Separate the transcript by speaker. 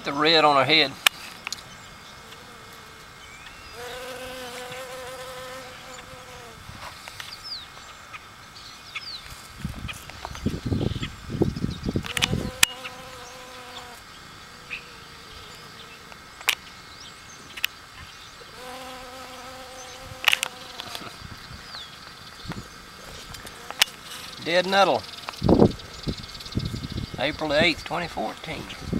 Speaker 1: the red on her head. Dead Nettle, April the 8th, 2014.